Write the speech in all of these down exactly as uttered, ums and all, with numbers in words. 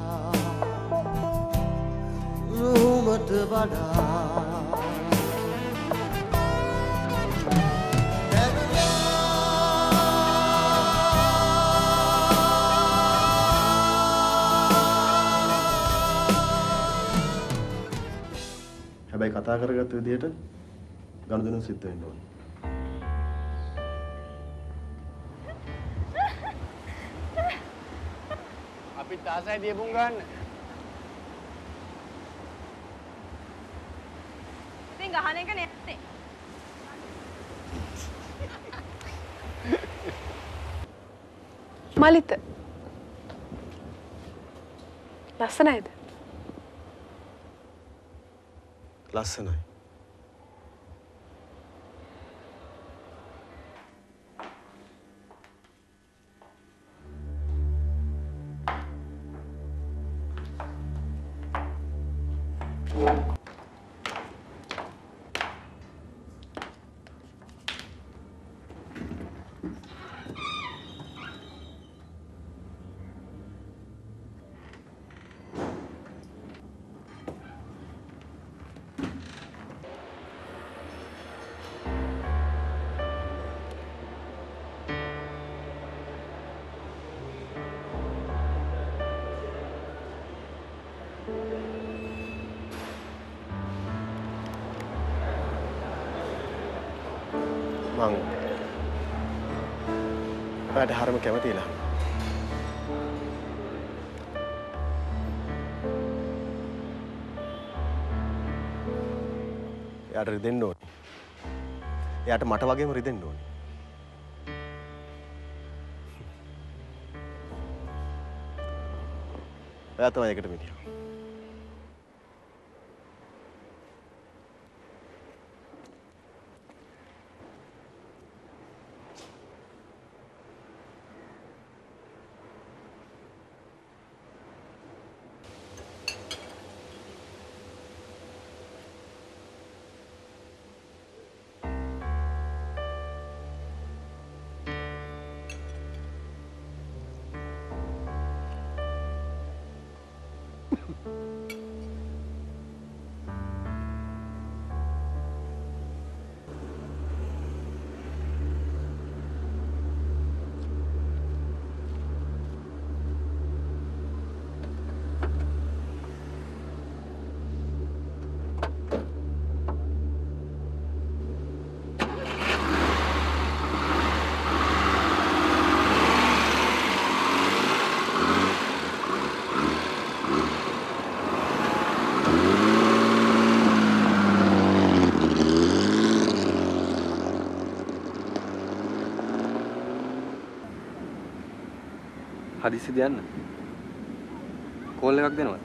රුමට වඩා හැබැයි කතා කරගත්ත විදිහට ගනුදෙනු සිද්ධ වෙන්න ඕනේ. අපිත් ආසයි දීපුම් ගන්න. ඉතින් ගහන එක නෙත්තේ. මලිත. ලස්සනයිද? ලස්සනයි. මං ඔයාට හරිම කැමතිලා. එයාට රිදෙන්න ඕනේ. එයාට මට වගේම රිදෙන්න ඕනේ. එයා තමයි ඒකට මිනිහා. හදිසි දෙන්න. කෝල් එකක් දෙනවද?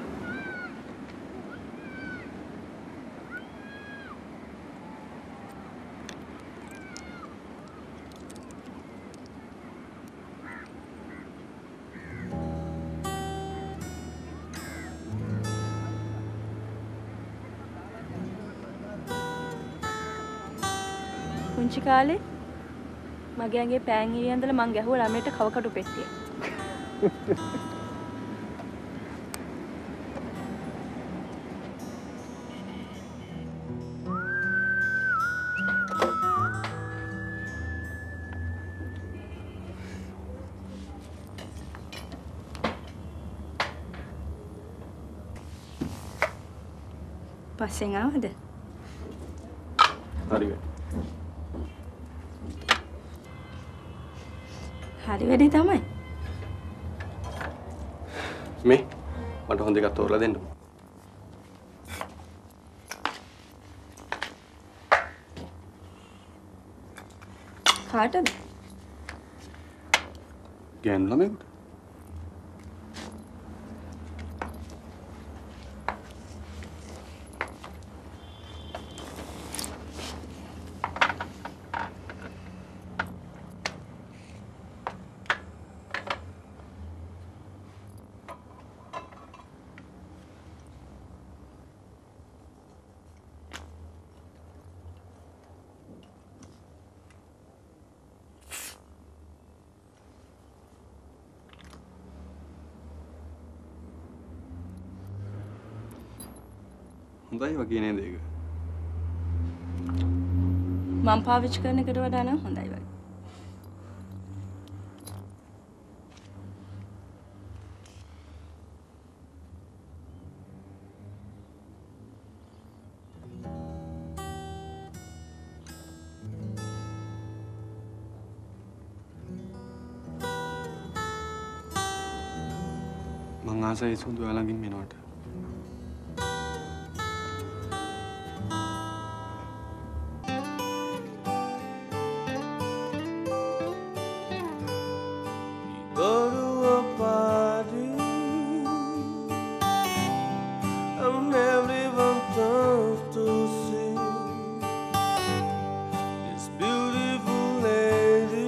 පුංචි කාලේ මගේ ඇඟේ පෑන් ඉරි ඇඳලා මං ගැහුවා ළමයට කවකටු පෙට්ටිය. පස්සෙන් ආවද? හරි. හරි වැඩේ තමයි. මේ මට හොඳ එකක් තෝරලා දෙන්න. කාටද? ගෑනු ළමයෙකුට. හොඳයි වගේ නේද ඒක? මම පාවිච්චි කරන එකට වඩා නම් හොඳයි වගේ. මං ආසයි සුදු ළඟින් එනවට. Go to a party and everyone turns to see this beautiful lady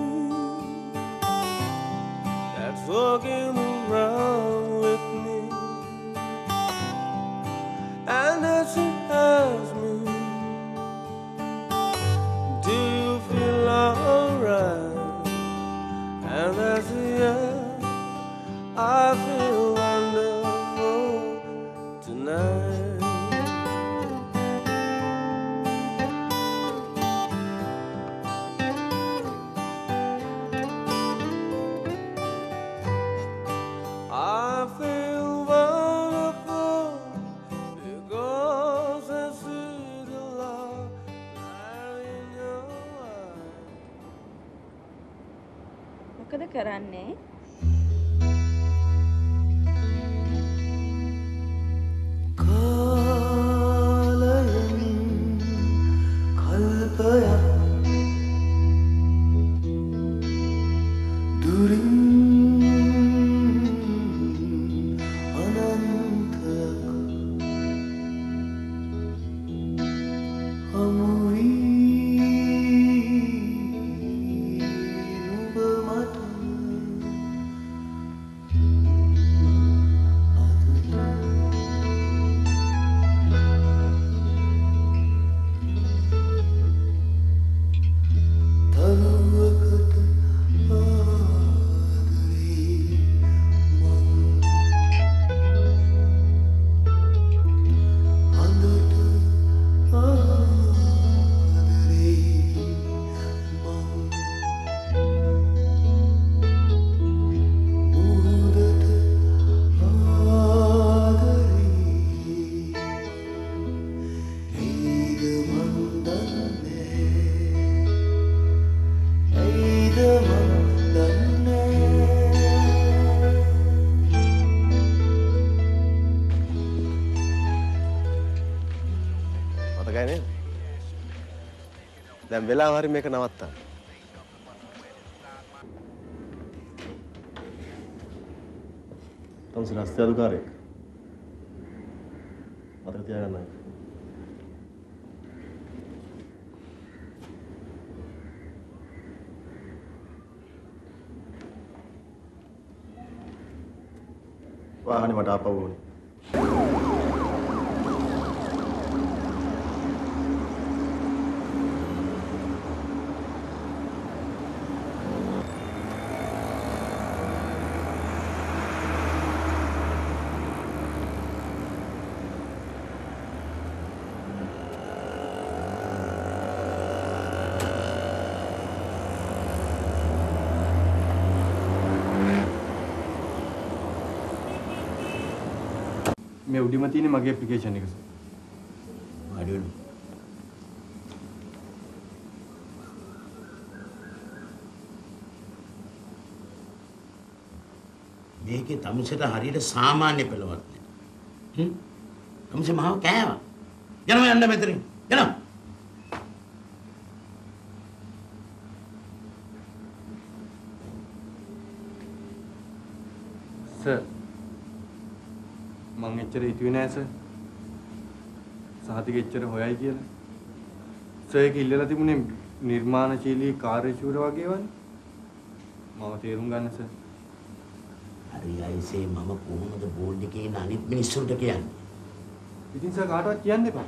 that's walking around with me, and as she asks me, do you feel alright? And as a yes, I feel wonderful tonight. I feel wonderful because I see the love light in your eyes. මොකද කරන්නේ? කාලයෙන් කල්පයක් දුරින් අනන්තයක් හමු වී නුඹ මට තනුවකට ආදරේ මං හඳට ආදරේ මං මුහුදට ආදරේ ඒද මන් දන්නේ ඒද මන් දන්නේ මතකයි නේද? දැන් වෙලාව හරි මේක නවත්තන්න. තමුසේ රස්තිය අධිකාරියෙක්. මතක තියාගන්නයි. වාහනේ මට ආපහු ඕනේ. මේ උඩිම තියෙන මගේ ඇප්ලිකේෂන් එක. වාඩි වෙන්න. මේකේ තමුසෙට හරියට සාමාන්‍ය පෙළවක් නෑ. හ්ම්? තමුසේ මහව කෑවා. යනවා යන්න මෙතනින්. යනවා. සර් මං එච්චර හිතුවේ නෑ සර්. සහතික එච්චර හොයයි කියලා. සර් ඒක ඉල්ලලා තිබුණේ නිර්මාණශීලී කාර්යශූර වගේ වනේ. මම තේරුම් ගන්න සර්. හරි අයිසේ මම කොහොමද බෝඩ් එකේ ඉන්න අනිත් මිනිස්සුන්ට කියන්නේ? ඉතින් සර් කාටවත් කියන්න එපා.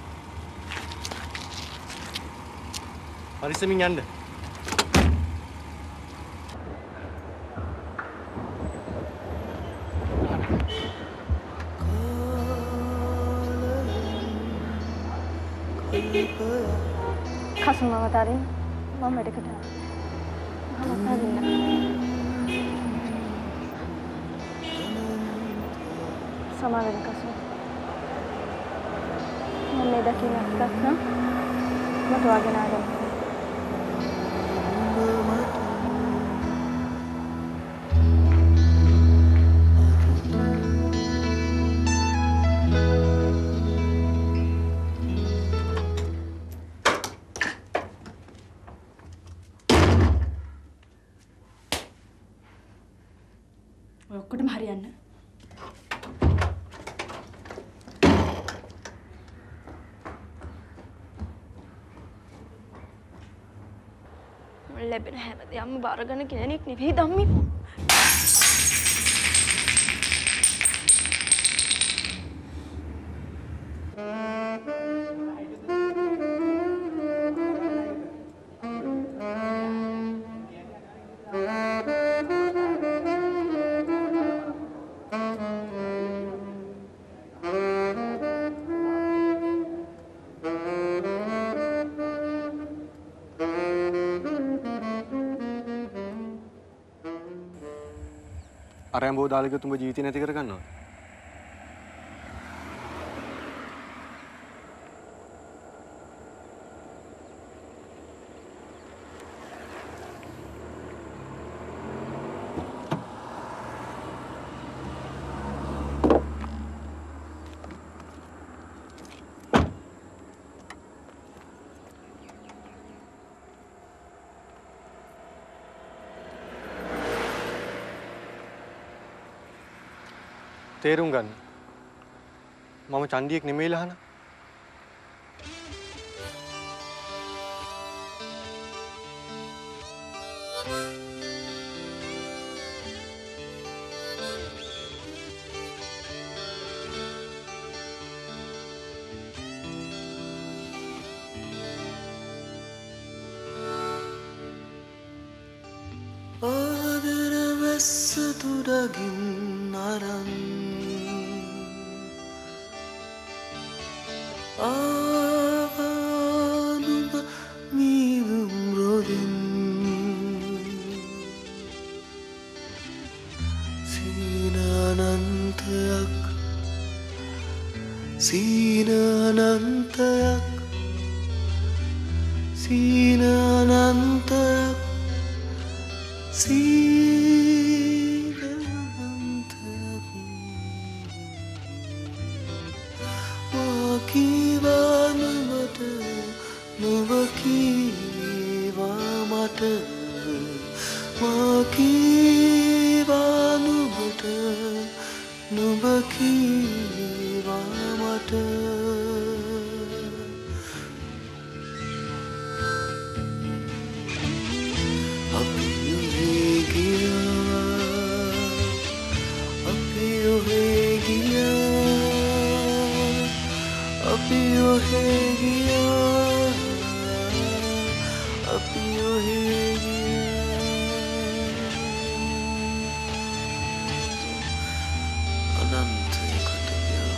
පරිස්සමින් යන්න. කසුම අවතාරයෙන් මම වැඩකට මම අතාරින්න. සමා වෙන කසුම. මම මේ දකින්න එකක් නම් මට වගේ නාගෙන. ඔක්කොටම හරියන්න. ලැබෙන හැමදේම බාරගන්න කෙනෙක් නෙවෙයි ධම්මි. අරඹෝ දාලක තුඹ ජීවිතේ නැති කර ගන්නවා. තේරුම් ගන්න. මම චන්දියෙක් නෙමෙයි ලහන. ආදර වැස්ස තුඩගින් අරන් ආවනුඹ මීදුම් රොදින් සීන අනන්තයක් සීන අනන්තයක් සීන අනන්තයක් සීන අනන්තයක් කීවා නුඹට නුඹ කීවා මට මා කීවා නුඹට නුඹ කීවා මට අපි ඔහේ ගියා අපි ඔහේ ගියා අපි ඔහේ ගියා අපි ඔහේ ගියා අනන්තයකට ගියා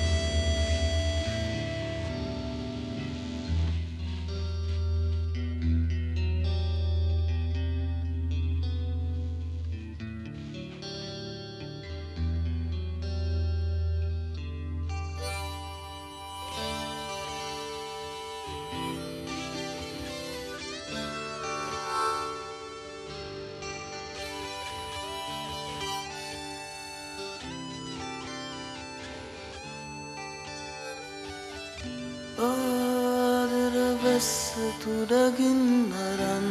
ආදර වැස්ස තුඩගින් අරන්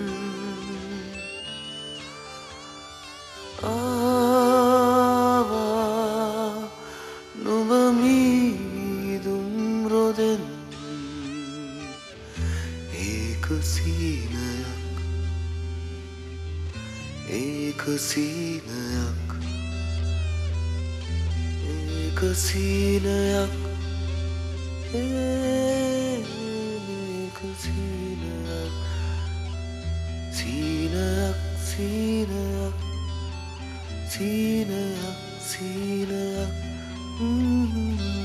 ආවා නුඹ මීදුම් රොදෙන් ඒක සීනයක් ඒක සීනයක් ඒක සීනයක් ඒක සීනයක් සීනයක් සීනයක් සීනයක් සීනයක්